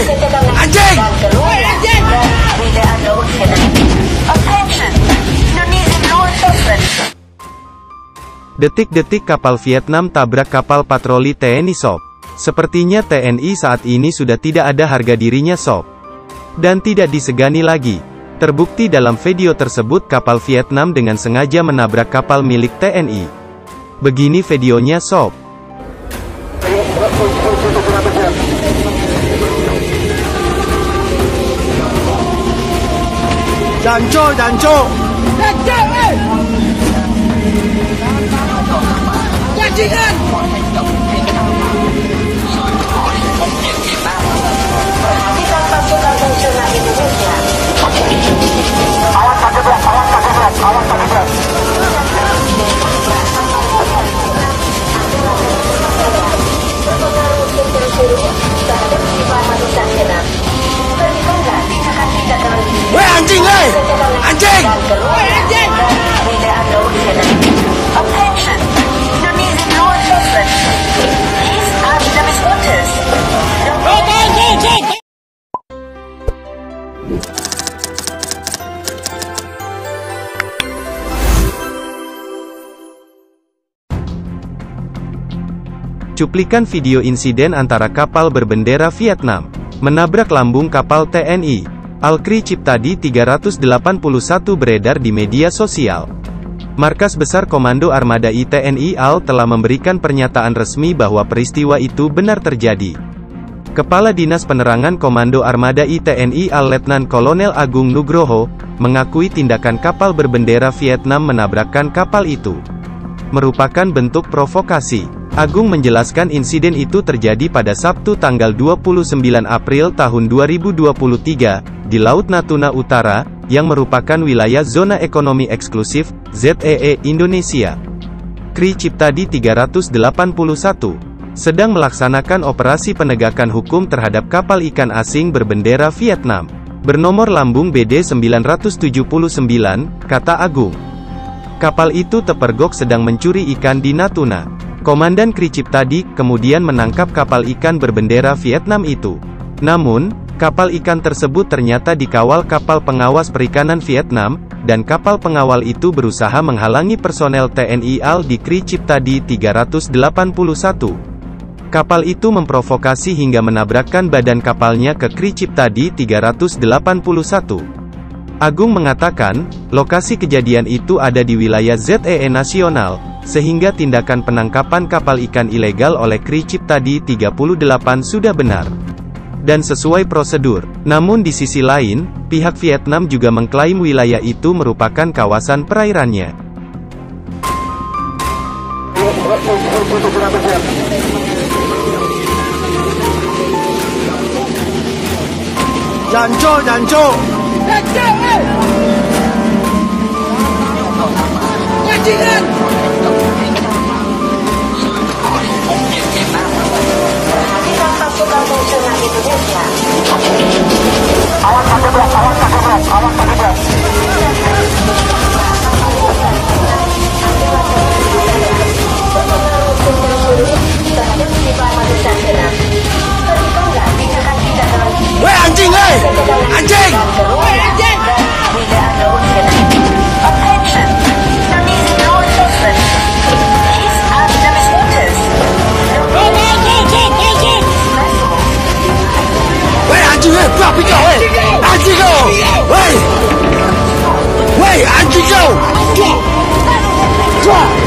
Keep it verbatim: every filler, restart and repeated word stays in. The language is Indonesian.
weh! Anjing! Detik-detik kapal Vietnam tabrak kapal patroli T N I Sob. Sepertinya T N I saat ini sudah tidak ada harga dirinya Sob. Dan tidak disegani lagi. Terbukti dalam video tersebut kapal Vietnam dengan sengaja menabrak kapal milik T N I. Begini videonya Sob. Janco, janco! Bajingan! Perhatikan pasukan nasional Indonesia. Awas satu belas, awas satu belas, awas satu belas. Weh anjing weh! Anjing! Weh anjing! Attention! Indonesian law enforcement. These are Vietnamese waters. Cuplikan video insiden antara kapal berbendera Vietnam menabrak lambung kapal T N I Al-Kri Ciptadi tiga ratus delapan puluh satu beredar di media sosial. Markas Besar Komando Armada I T N I Al telah memberikan pernyataan resmi bahwa peristiwa itu benar terjadi. Kepala Dinas Penerangan Komando Armada I T N I Al Letnan Kolonel Agung Nugroho mengakui tindakan kapal berbendera Vietnam menabrakkan kapal itu merupakan bentuk provokasi. Agung menjelaskan insiden itu terjadi pada Sabtu tanggal dua puluh sembilan April tahun dua ribu dua puluh tiga, di Laut Natuna Utara, yang merupakan wilayah zona ekonomi eksklusif, Z E E, Indonesia. Kri Ciptadi tiga ratus delapan puluh satu, sedang melaksanakan operasi penegakan hukum terhadap kapal ikan asing berbendera Vietnam, bernomor lambung B D sembilan ratus tujuh puluh sembilan, kata Agung. Kapal itu terpergok sedang mencuri ikan di Natuna. Komandan Kri Ciptadi kemudian menangkap kapal ikan berbendera Vietnam itu. Namun, kapal ikan tersebut ternyata dikawal kapal pengawas perikanan Vietnam, dan kapal pengawal itu berusaha menghalangi personel T N I Al di Kri Ciptadi tiga ratus delapan puluh satu. Kapal itu memprovokasi hingga menabrakkan badan kapalnya ke Kri Ciptadi tiga ratus delapan puluh satu. Agung mengatakan, lokasi kejadian itu ada di wilayah Z E E nasional, sehingga tindakan penangkapan kapal ikan ilegal oleh Kri Ciptadi tiga puluh delapan sudah benar dan sesuai prosedur. Namun di sisi lain, pihak Vietnam juga mengklaim wilayah itu merupakan kawasan perairannya. Janco, janco! Bajingan! Perhatikan pasukan nasional Indonesia. Awas satu belas, awas satu belas, awas satu belas. Weh anjing weh! Anjing! Weh anjing! Attention! Indonesian law enforcement. These are Vietnamese waters. Weh anjing weh! Buah pikau weh! Anjing kau! Weh! Weh anjing kau! Buah!